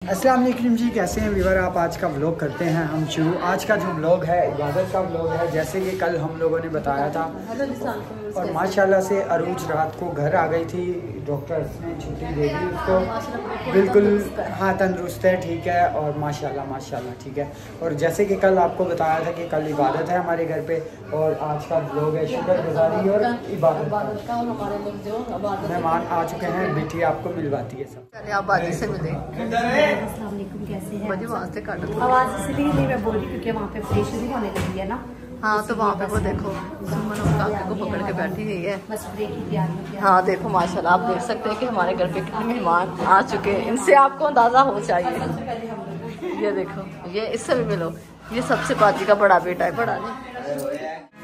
अस्सलाम वालेकुम जी, कैसे हैं व्यूअर आप। आज का व्लॉग करते हैं हम शुरू। आज का जो व्लॉग है इबादत का व्लॉग है, जैसे कि कल हम लोगों ने बताया था। और माशाल्लाह से अरूज रात को घर आ गई थी, डॉक्टर्स ने छुट्टी दे दी उसको। बिल्कुल हाँ, तंदुरुस्त है, ठीक है और माशाल्लाह ठीक है। और जैसे कि कल आपको बताया था कि कल इबादत है हमारे घर पे, और आज का व्लॉग है शुक्रगुजारी और इबादत का। मेहमान आ चुके हैं, बेटी आपको मिलवाती है सब। आप बाजी से मिले। अस्सलाम वालेकुम, कैसे हैं? आवाज़ इसलिए नहीं मैं बोल रही क्योंकि वहाँ पे ऑपरेशन भी होने लगी है ना। हाँ, तो वहाँ पे वो देखो सुमन को पकड़ के बैठी हुई है। बस ब्रेक की तैयारी। हाँ देखो माशाल्लाह, आप देख सकते हैं कि हमारे घर पे कितने मेहमान आ चुके हैं। इनसे आपको अंदाजा हो चाहिए। ये देखो, ये इससे भी मिलो, ये सबसे बाजी का बड़ा बेटा है। बड़ा नहीं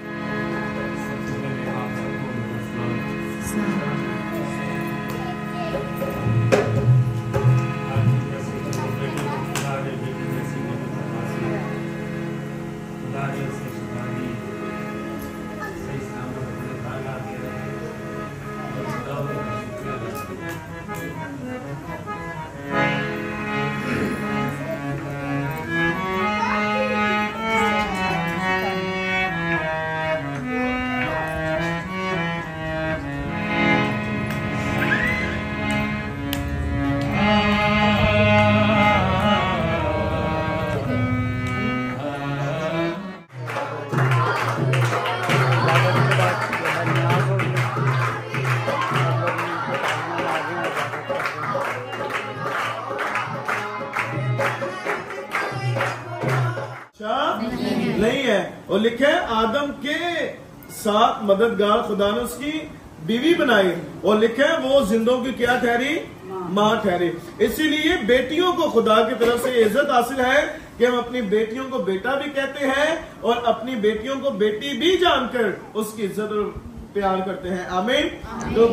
नहीं है। और लिखे आदम के साथ मददगार खुदा ने उसकी बीवी बनाई, और लिखे वो जिंदों की क्या ठहरी, माँ ठहरी। इसीलिए बेटियों को खुदा की तरफ से इज्जत हासिल है कि हम अपनी बेटियों को बेटा भी कहते हैं और अपनी बेटियों को बेटी भी जानकर उसकी इज्जत और प्यार करते हैं। आमीन। तो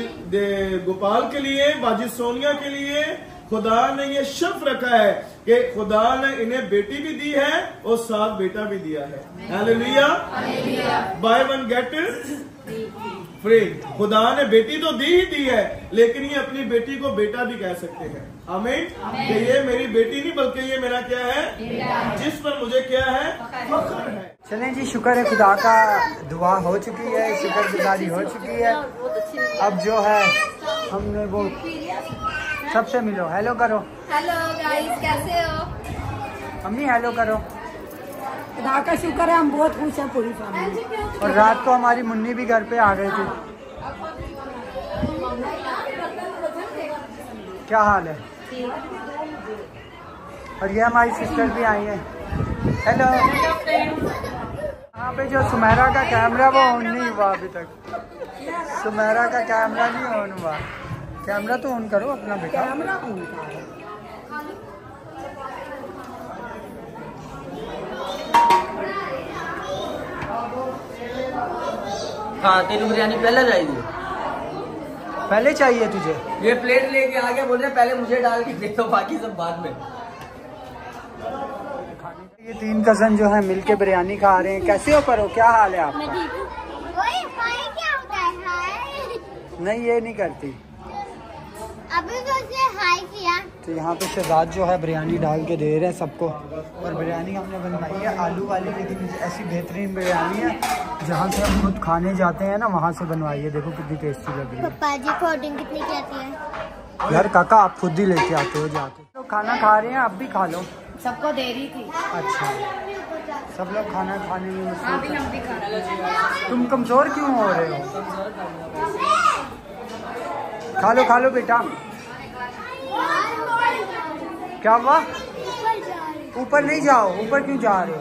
भाई गोपाल के लिए, बाजी सोनिया के लिए खुदा ने ये शर्फ रखा है कि खुदा ने इन्हें बेटी भी दी है और साथ बेटा भी दिया है। Hallelujah. Buy one get free. खुदा ने बेटी तो दी ही दी है, लेकिन ये अपनी बेटी को बेटा भी कह सकते हैं। आमीन। कि ये मेरी बेटी नहीं बल्कि ये मेरा क्या है, जिस पर मुझे क्या है, फख्र है। चलें जी, शुक्र है खुदा का, दुआ हो चुकी है, शुक्रगुजारी हो चुकी है। अब जो है हमने वो सबसे मिलो, हेलो करो। हेलो गाइस, कैसे हो? अम्मी हेलो करो। खुदा का शुक्र है, हम बहुत खुश हैं पूरी फैमिली। और रात को हमारी मुन्नी भी घर पे आ गई थी। क्या हाल है? और ये हमारी सिस्टर भी आई है। हेलो। यहाँ पे जो सुमेरा का कैमरा वो ऑन नहीं हुआ अभी तक। सुमेरा का कैमरा नहीं ऑन हुआ। कैमरा तो ऑन करो अपना बेटा। कैमरा ऑन करो। हाँ, तेरी बिरयानी पहले चाहिए। पहले चाहिए तुझे? ये प्लेट लेके आ गया, बोल रहे पहले मुझे डाल के दे दो, बाकी सब बाद में। ये तीन कजन जो है मिलके बिरयानी खा रहे हैं। कैसे हो करो, क्या हाल है आपका? क्या होता है? हाय। नहीं, ये नहीं करती। अभी तो उसने हाय किया। तो यहाँ पे शहजाद जो है बिरयानी डाल के दे रहे हैं सबको। और बिरयानी हमने बनवाई है आलू वाली, लेकिन ऐसी बेहतरीन बिरयानी है जहाँ से हम खुद खाने जाते हैं ना, वहाँ से बनवाई है। देखो कितनी टेस्टी लग रही है। पापा जी कोटिंग कितनी की आती है? यार काका, आप खुद ही लेके आते हो जाके। तो खाना खा रहे हैं, आप भी खा लो। सबको दे रही थी। अच्छा, सब लोग खाना खाने में तुम कमजोर क्यों हो रहे हो? खा लो बेटा। क्या हुआ? ऊपर नहीं जाओ। ऊपर क्यों जा रहे हो?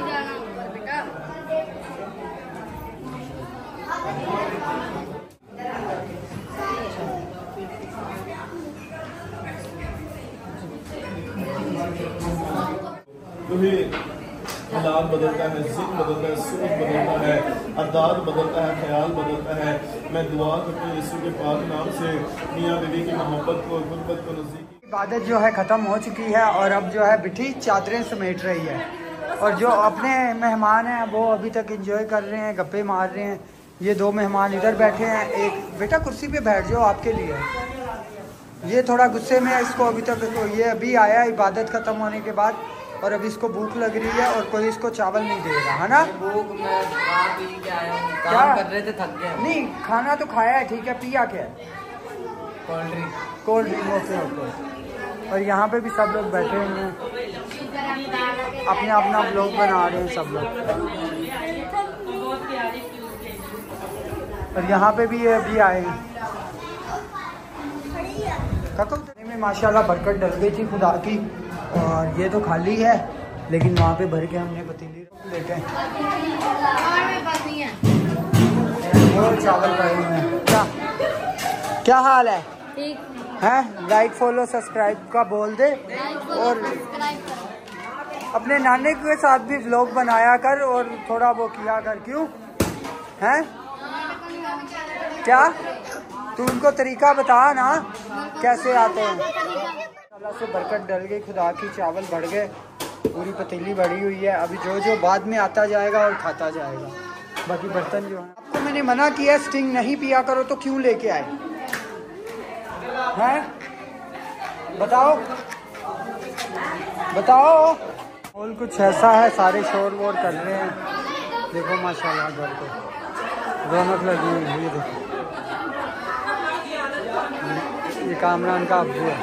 हालात बदलता है, जिद बदलता है, सोच बदलता है, अदाद बदलता है, ख्याल बदलता है। मैं दुआ करता हूँ यीशु के पाक नाम से मियाँ बीवी की मोहब्बत को, गुर्बत को, नज़दीकी। इबादत जो है ख़त्म हो चुकी है और अब जो है बिठी चादरें समेट रही है। और जो अपने मेहमान हैं वो अभी तक एंजॉय कर रहे हैं, गप्पे मार रहे हैं। ये दो मेहमान इधर बैठे हैं, एक बेटा कुर्सी पे बैठ जाओ, आपके लिए ये थोड़ा गुस्से में है, इसको अभी तक तो ये अभी आया इबादत ख़त्म होने के बाद और अभी इसको भूख लग रही है और कोई इसको चावल नहीं दे रहा है ना। भूख में खा पी के आया हूँ, क्या? काम कर रहे थे, थक गए। नहीं खाना तो खाया है, ठीक है, पिया क्या है? Cold drink. Cold drink. Okay. और यहाँ पे भी सब लोग बैठे हुए हैं, अपने अपना व्लॉग बना रहे हैं सब लोग। और यहाँ पे भी ये अभी आए हैं। में माशाल्लाह बरकत डल गई थी खुदा की। और ये तो खाली है लेकिन वहाँ पे भर के हमने पतीली लेटे हैं और चावल पड़े हुए हैं। क्या हाल है? ठीक हैं? लाइक फॉलो सब्सक्राइब का बोल दे और अपने नाने के साथ भी व्लॉग बनाया कर और थोड़ा वो किया कर। क्यों हैं? क्या तू उनको तरीका बता ना कैसे आते हैं। अल्लाह से बरकत डल गई खुदा की, चावल बढ़ गए, पूरी पतीली बढ़ी हुई है। अभी जो जो बाद में आता जाएगा और खाता जाएगा। बाकी बर्तन जो है, आपको मैंने मना किया स्टिंग नहीं पिया करो तो क्यों लेके आए हैं? बताओ बताओ। और कुछ ऐसा है, सारे शोर वोर कर रहे हैं। देखो माशाल्लाह घर पे रौनक लगी हुई है। ये देखो ये कामरान का अब्बू है।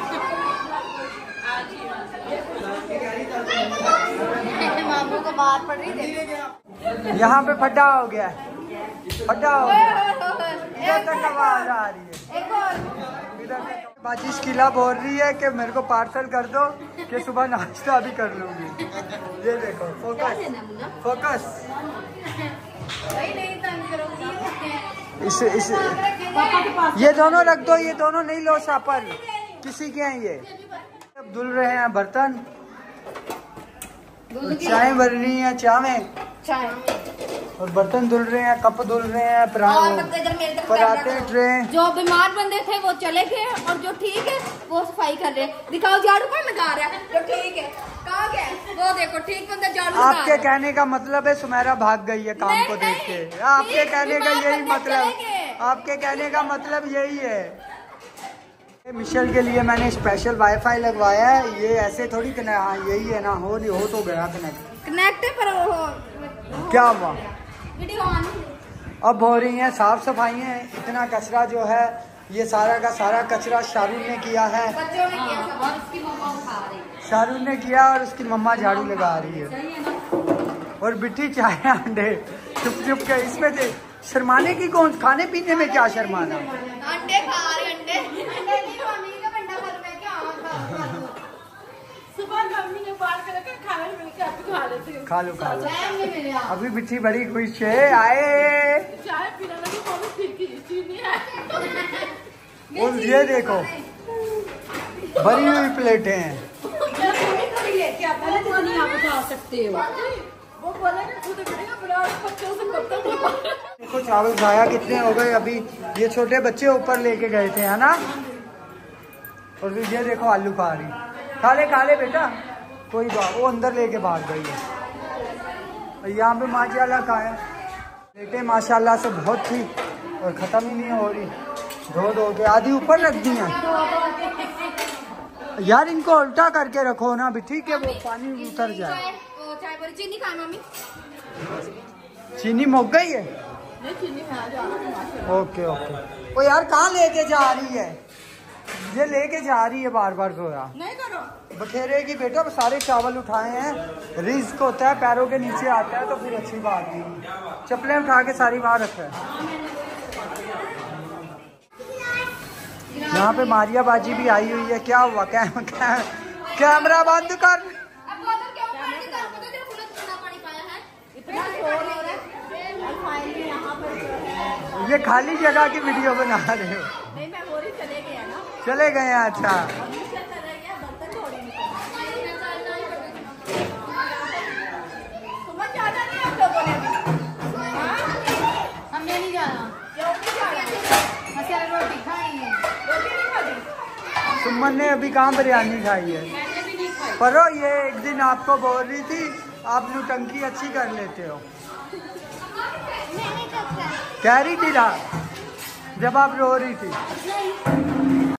मामू को बाहर पड़ रही। यहाँ पे फड्डा हो गया है, फड्डा हो गया। इधर तक आवाज आ रही है। इधर बाजी शकीला बोल रही है कि मेरे को पार्सल कर दो कि सुबह नाश्ता भी कर लूंगी। ये देखो फोकस फोकस। इस ये दोनों रख दो, ये दोनों नहीं लो सापर, किसी के हैं ये। अब धुल रहे हैं बर्तन, चाय बन रही है, चाय और बर्तन धुल रहे हैं, कप धुल रहे हैं, पराठे ट्रे। जो बीमार बंदे थे वो चले गए और जो ठीक है वो सफाई कर रहे हैं। दिखाओ झाड़ू कौन लगा रहा है? जो ठीक है कहाँ गया? वो देखो ठीक बंदा झाड़ू। आपके कहने का मतलब है सुमेरा भाग गई है काम को देख के? आपके कहने का यही मतलब, आपके कहने का मतलब यही है। मिशेल के लिए मैंने स्पेशल वाईफाई लगवाया है। ये ऐसे थोड़ी यही है ना, हो तो गया कनेक्ट पर क्या हुआ? Video on. अब हो रही है साफ सफाइयाँ। इतना कचरा जो है ये सारा का सारा कचरा शाहरुख ने किया है। बच्चों ने किया सब और उसकी मम्मा उठा रही है। शाहरुख ने किया और उसकी मम्मा झाड़ू लगा रही है। और बिट्टी चाय अंडे चुप चुप के इसमें से शर्माने की कौन? खाने पीने में क्या शर्माना? अंडे खा रहे, अंडे का बंडा भर में क्या सुबह मम्मी ने बात करके खाना मिल के आप खा लेते हो। खा लो। अभी बिट्टी बड़ी खुश है, आए चाय पीने लगी बहुत ठीक चीनी है। और ये देखो भरी हुई प्लेटें हैं। लेके आता है तो नहीं आप उठा सकते हो। वो बोलेगा खुद बिठेगा बड़ा बच्चों से कब देखो चावल ज़ाया कितने हो गए। अभी ये छोटे बच्चे ऊपर लेके गए थे है ना। और ये देखो आलू खा रही। खा ले बेटा, कोई बात। वो अंदर लेके भाग गई है। यहाँ पे माशाल्लाह का है प्लेटें माशाल्लाह से बहुत थी और ख़त्म ही नहीं हो रही। धो के आधी ऊपर रख दी हैं यार। इनको उल्टा करके रखो ना भी, ठीक है, वो पानी उतर जाए। चाय पर चीनी खाए मम्मी। चीनी मुक गई है। नहीं चीनी खा जा। ओके। वो यार कहाँ लेके जा रही है? ये लेके जा रही है बार सोया नहीं करो बखेरे की बेटा। सारे चावल उठाए हैं, रिस्क होता है, पैरों के नीचे आता है तो फिर अच्छी बात नहीं। चप्पलें उठा के सारी बाहर रखा है। यहाँ पे मारिया बाजी भी आई हुई है। क्या हुआ? कैमरा बंद कर। अब बोतल क्यों पानी कर? पता तेरे फूलों कितना पानी पाया है? इतना शोर हो रहा है। और फाइनली यहाँ पर ये खाली जगह की वीडियो बना रहे हो? नहीं मैं बोरी चले गया ना। चले गए हैं। अच्छा बर्तन थोड़े सुबह जाना नहीं आप लोगों ने अभी? हमने नहीं जाना। क्यों नहीं जाना? मसाला रोटी खाई है। रोटी नहीं खाई? सुमन ने अभी कहाँ बिरयानी खाई है? मैंने भी नहीं खाई। पर ये एक दिन आपको बोल रही थी आप नौटंकी अच्छी कर लेते हो। कह रही थी ना जब आप रो रही थी।